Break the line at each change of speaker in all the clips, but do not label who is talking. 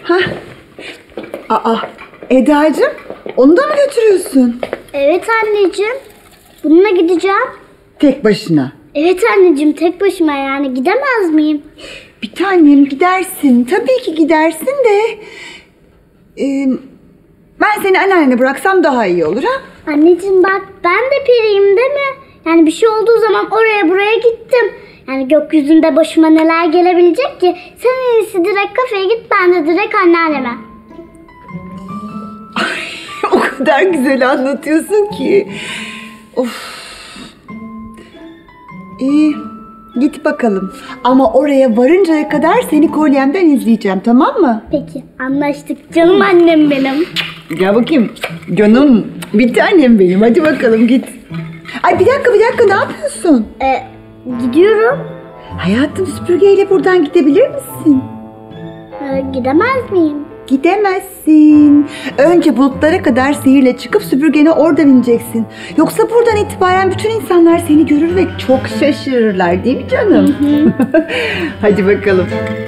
Aa, Eda'cığım, onu da mı götürüyorsun?
Evet anneciğim. Bununla gideceğim.
Tek başına.
Evet anneciğim, tek başıma yani gidemez miyim?
Bir tanem gidersin. Tabii ki gidersin de. Ben seni anneannene bıraksam daha iyi olur ha?
Anneciğim bak, ben de periyim değil mi? Yani bir şey olduğu zaman oraya buraya gittim. Yani gökyüzünde başıma neler gelebilecek ki? Sen en iyisi direkt kafeye git, ben de direkt anneanneme.
O kadar güzel anlatıyorsun ki. Of. İyi, git bakalım. Ama oraya varıncaya kadar seni kolyemden izleyeceğim, tamam mı?
Peki, anlaştık canım annem benim.
Gel bakayım. Canım, bir tanem benim. Hadi bakalım git. Ay bir dakika ne yapıyorsun?
Gidiyorum.
Hayatım, süpürgeyle buradan gidebilir misin?
Gidemez miyim?
Gidemezsin. Önce bulutlara kadar sihirle çıkıp süpürgene orada bineceksin. Yoksa buradan itibaren bütün insanlar seni görür ve çok şaşırırlar, değil mi canım? Hadi bakalım.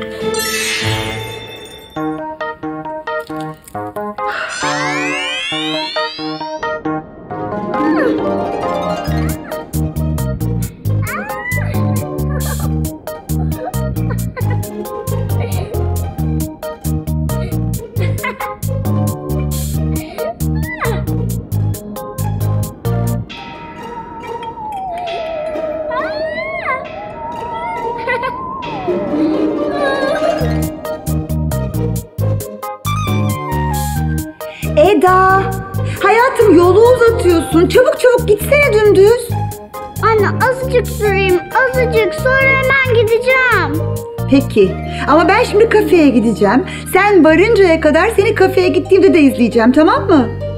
Eda, hayatım yolu uzatıyorsun. Çabuk gitsene dümdüz.
Anne azıcık süreyim, azıcık, sonra hemen gideceğim.
Peki, ama ben şimdi kafeye gideceğim. Sen varıncaya kadar seni kafeye gittiğimde de izleyeceğim, tamam mı?